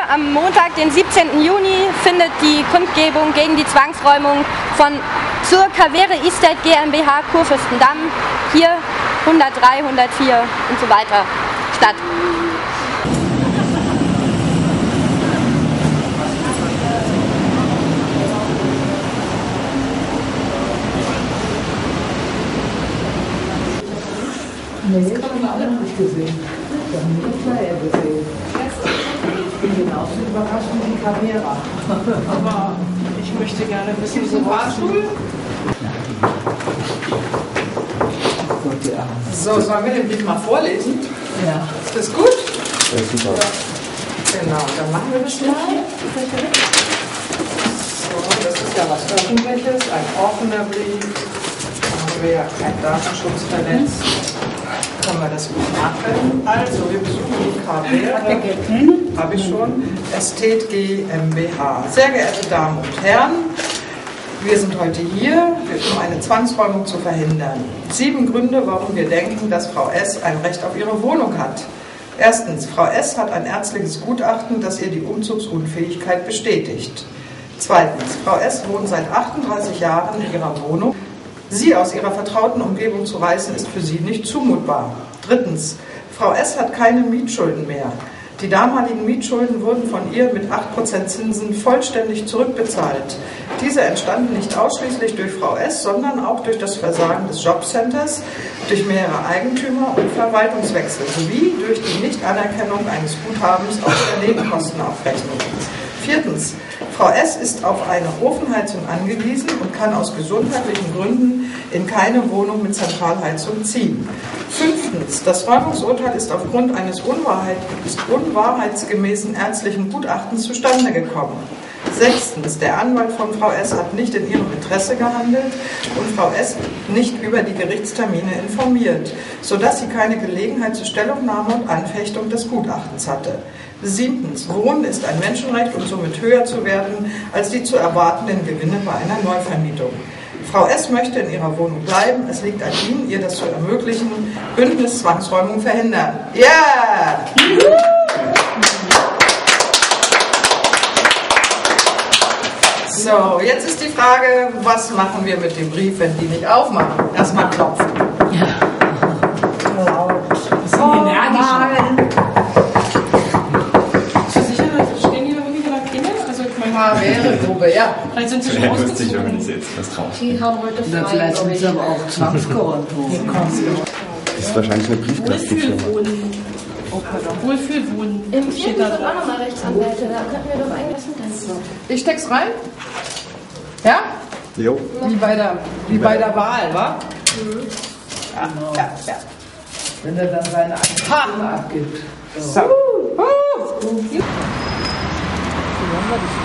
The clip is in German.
am Montag, den 17. Juni, findet die Kundgebung gegen die Zwangsräumung zur Cavere Estate GmbH Kurfürstendamm hier 103, 104 und so weiter statt. Nee, das haben wir alle nicht gesehen. Wir haben nur die Flyer gesehen. Ich bin genauso überrascht wie die Cavera. Aber ich möchte gerne wissen, so Fahrstuhl? So, sollen wir den Brief mal vorlesen? Ja. Ist das gut? Ja, super. Ja. Genau, dann machen wir das mal. So, das ist ja was Öffentliches, ein offener Brief. Da haben wir ja keinen Datenschutz verletzt. Können wir das gut machen. Also, wir besuchen die Cavera. Habe ich schon. Estate GmbH. Sehr geehrte Damen und Herren, wir sind heute hier, um eine Zwangsräumung zu verhindern. 7 Gründe, warum wir denken, dass Frau S. ein Recht auf ihre Wohnung hat. Erstens, Frau S. hat ein ärztliches Gutachten, das ihr die Umzugsunfähigkeit bestätigt. Zweitens, Frau S. wohnt seit 38 Jahren in ihrer Wohnung. Sie aus ihrer vertrauten Umgebung zu reißen, ist für sie nicht zumutbar. Drittens, Frau S. hat keine Mietschulden mehr. Die damaligen Mietschulden wurden von ihr mit 8% Zinsen vollständig zurückbezahlt. Diese entstanden nicht ausschließlich durch Frau S., sondern auch durch das Versagen des Jobcenters, durch mehrere Eigentümer und Verwaltungswechsel sowie durch die Nichtanerkennung eines Guthabens aus der Nebenkostenabrechnung. Viertens, Frau S. ist auf eine Ofenheizung angewiesen und kann aus gesundheitlichen Gründen in keine Wohnung mit Zentralheizung ziehen. Fünftens, das Räumungsurteil ist aufgrund eines unwahrheitsgemäßen ärztlichen Gutachtens zustande gekommen. Sechstens, der Anwalt von Frau S. hat nicht in ihrem Interesse gehandelt und Frau S. nicht über die Gerichtstermine informiert, sodass sie keine Gelegenheit zur Stellungnahme und Anfechtung des Gutachtens hatte. Siebtens, Wohnen ist ein Menschenrecht und somit höher zu werden als die zu erwartenden Gewinne bei einer Neuvermietung. Frau S. möchte in ihrer Wohnung bleiben. Es liegt an Ihnen, ihr das zu ermöglichen. Bündnis Zwangsräumung verhindern. Ja! Yeah! So, jetzt ist die Frage, was machen wir mit dem Brief, wenn die nicht aufmachen? Erstmal klopfen. Ja. Laut. Das sind energisch. Bist du sicher, dass stehen die da wirklich in der Klingel? Also ich meine, wäre Gruppe, ja. Vielleicht sind sie schon ausgezogen. Organisiert, was drauf. Die haben heute frei. Vielleicht sind sie aber auch zwangsgeräumt worden. Das ist wahrscheinlich eine Briefkastenfirma. Wohlfühlwohnen. Im 4. sind auch nochmal Rechtsanwälte, da könnten wir doch eigentlich was mitnehmen. Ich steck's rein? Ja? Jo. Wie bei der Wahl, wa? Mhm. Ja. Wenn er dann seine Stimme abgibt. So. So haben wir das